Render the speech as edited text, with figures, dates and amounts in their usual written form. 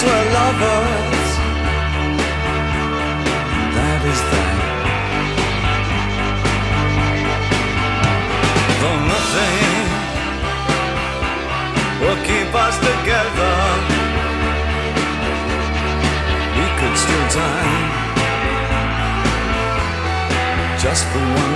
were lovers. That is that. Though nothing will keep us together, we could still die just for one